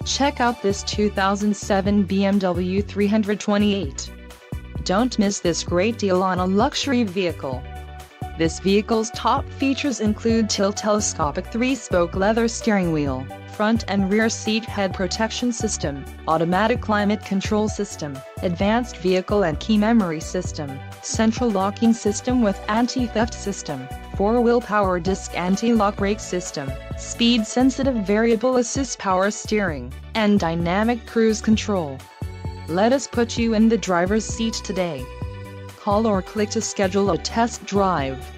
Check out this 2007 BMW 328. Don't miss this great deal on a luxury vehicle. This vehicle's top features include telescopic 3-spoke leather steering wheel, front and rear seat head protection system, automatic climate control system, advanced vehicle and key memory system, central locking system with anti-theft system, 4-wheel power disc anti-lock brake system, speed-sensitive variable assist power steering, and dynamic cruise control. Let us put you in the driver's seat today. Call or click to schedule a test drive.